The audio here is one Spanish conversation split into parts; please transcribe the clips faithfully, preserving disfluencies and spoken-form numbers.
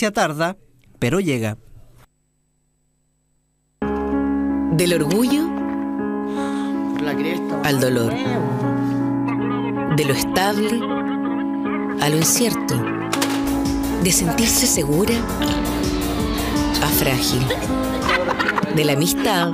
justicia tarda, pero llega. Del orgullo al dolor. De lo estable a lo incierto. De sentirse segura a frágil. De la amistad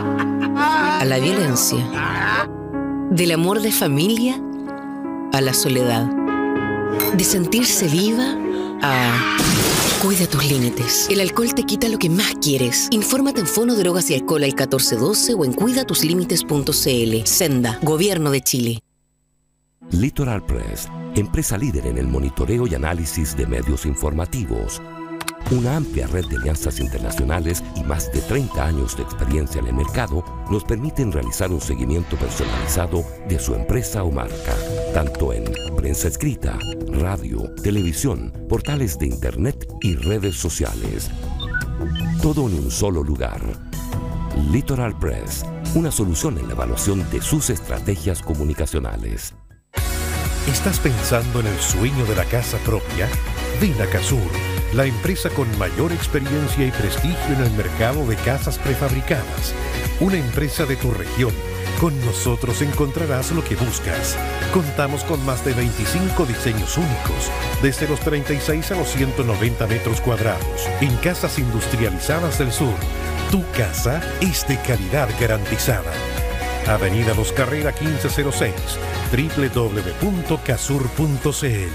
a la violencia. Del amor de familia a la soledad. De sentirse viva a... Cuida tus límites. El alcohol te quita lo que más quieres. Infórmate en Fono Drogas y Alcohol al catorce doce o en cuida tus límites punto c l. Senda, Gobierno de Chile. Litoral Press, empresa líder en el monitoreo y análisis de medios informativos. Una amplia red de alianzas internacionales y más de treinta años de experiencia en el mercado nos permiten realizar un seguimiento personalizado de su empresa o marca, tanto en prensa escrita, radio, televisión, portales de internet y redes sociales. Todo en un solo lugar. Litoral Press, una solución en la evaluación de sus estrategias comunicacionales. ¿Estás pensando en el sueño de la casa propia? Ven a Casur, la empresa con mayor experiencia y prestigio en el mercado de casas prefabricadas. Una empresa de tu región. Con nosotros encontrarás lo que buscas. Contamos con más de veinticinco diseños únicos, desde los treinta y seis a los ciento noventa metros cuadrados, en casas industrializadas del sur. Tu casa es de calidad garantizada. Avenida Dos Carrera quince cero seis, doble u doble u doble u punto casur punto c l.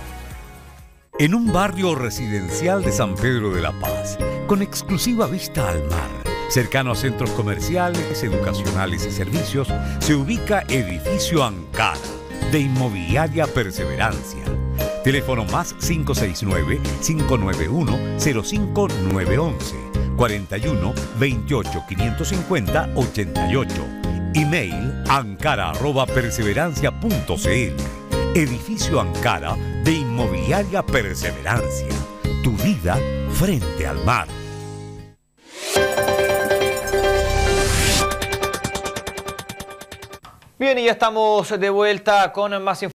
En un barrio residencial de San Pedro de la Paz, con exclusiva vista al mar, cercano a centros comerciales, educacionales y servicios, se ubica Edificio Ankara, de Inmobiliaria Perseverancia. Teléfono más cinco seis nueve, cinco nueve uno, cero cinco nueve once, cuarenta y uno, veintiocho, quinientos cincuenta, ochenta y ocho. Email ankara arroba perseverancia punto c l. Edificio Ankara de Inmobiliaria Perseverancia. Tu vida frente al mar. Bien, y ya estamos de vuelta con más información.